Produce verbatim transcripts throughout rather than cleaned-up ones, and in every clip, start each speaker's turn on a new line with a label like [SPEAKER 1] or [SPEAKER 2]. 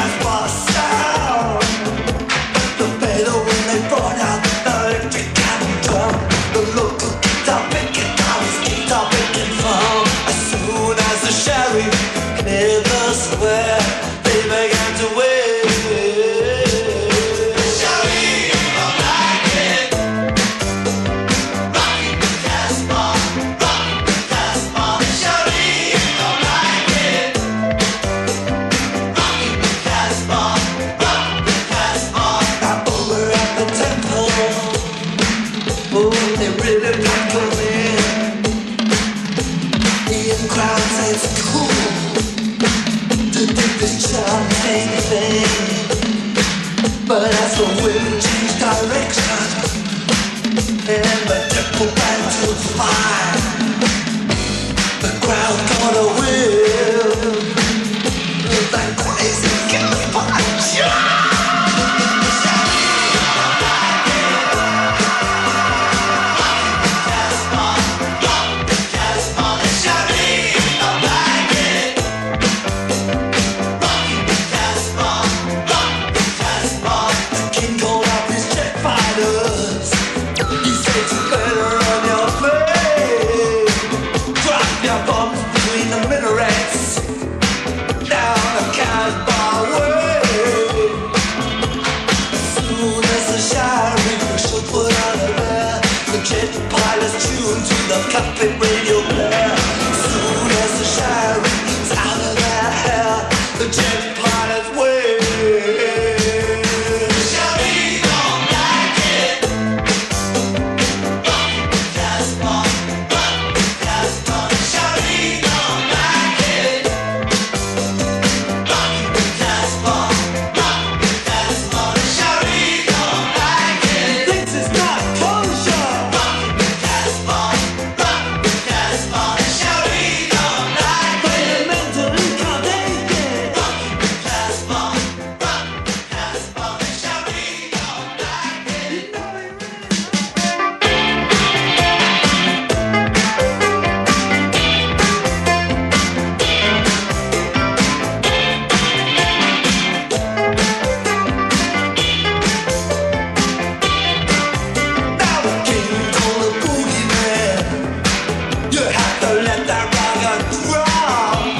[SPEAKER 1] Casbah sound. The better when they brought out the electric cattle drum. The local guitar picking out his guitar picking from. As soon as the sheriff cleared the square, they began to wait. But as the wind changed direction and the tempo began to fire, the crowd got a whiff that crazy Casbah jive. Cockpit radio blare. Soon as the sheriff's out of their hair, the jet pilots wave. Sheriff don't like it. Rockin' with Casbah, rockin' with Casbah. Sheriff don't like it. Rockin' with Casbah, rockin' with Casbah. Sheriff don't like it. This is not closure. Rockin' with Casbah.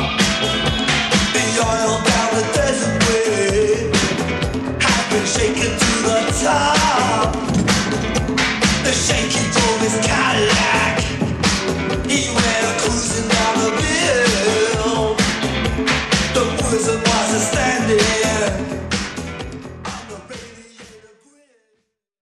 [SPEAKER 1] Shaking